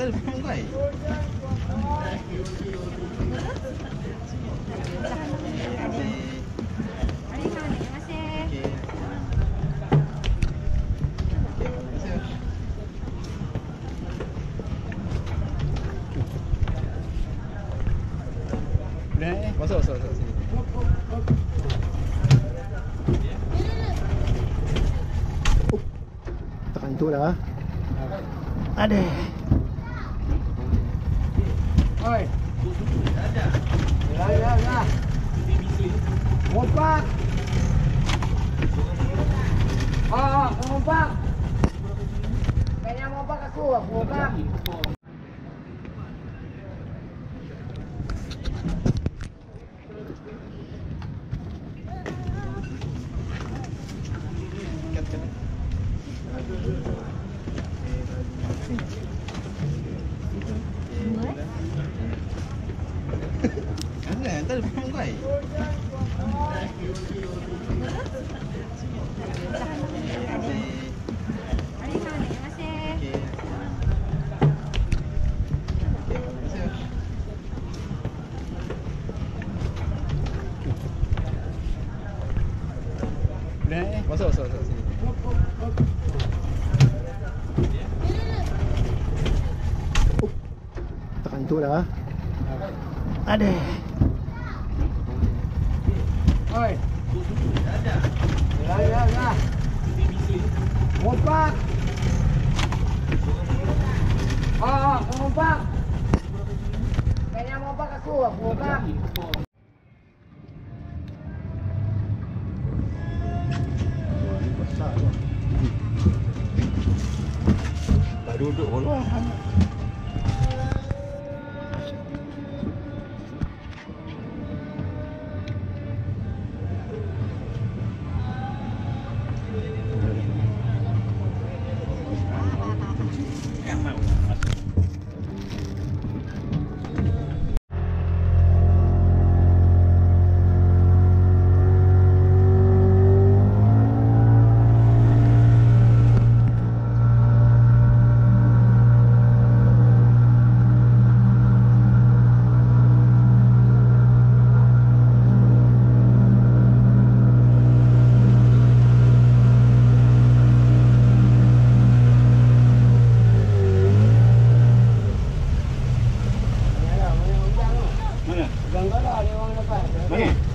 telefon kau. Masuk sini. Tekan itu dah. Ada. Oi. Ya. Ngompak. Ngompak. Kayaknya ngompak aku ngompak. Ada telefon kau. Masuk sini. Tekan itu dah. Ada. Oi. Ya. Ngompak. Ngompak. Kayaknya ngompak aku ngompak. Tak duduk bola. Gangga lah dia orang dapat. Mana?